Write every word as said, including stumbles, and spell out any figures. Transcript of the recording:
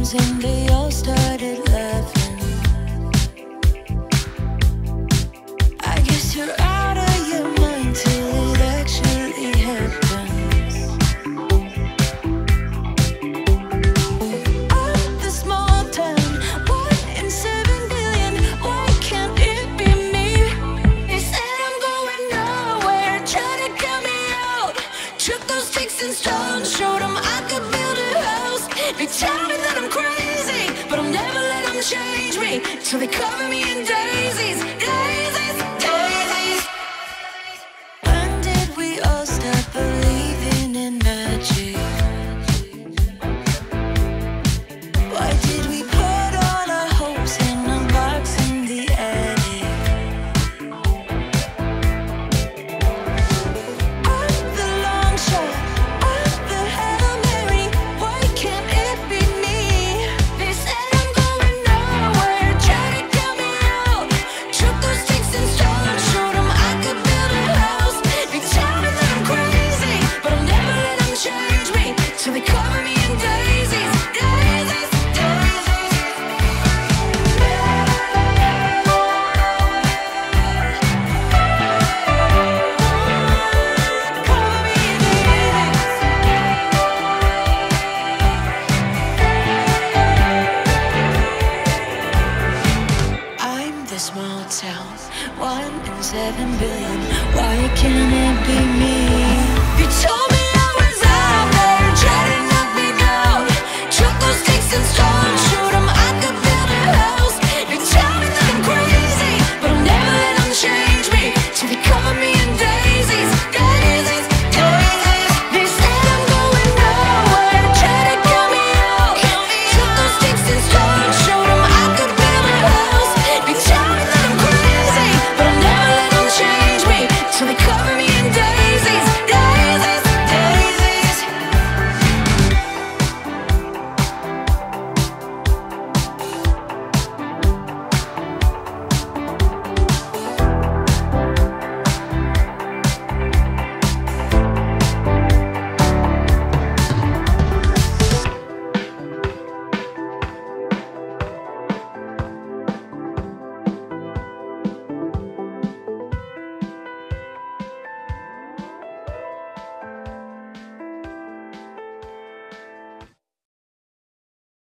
games and they all started laughing. I guess you're out of your mind till it actually happens. I'm the small town, one in seven billion. Why can't it be me? They said I'm going nowhere, try to cut me out. Took those sticks and stones, showed them I could build a house. They tell me that I'm crazy, but I'll never let them change me. So they cover me in daisies, daisies, daisies. When did we all start believing in magic? Why did we put all our hopes in a box in the attic? I'm the long shot, I'm the Hail Mary. Why can't it be me? They said I'm going nowhere, try to cut me out. Took those sticks and stones, showed them I could build a house. They tell me that I'm crazy, but I'll never let them change me. So they call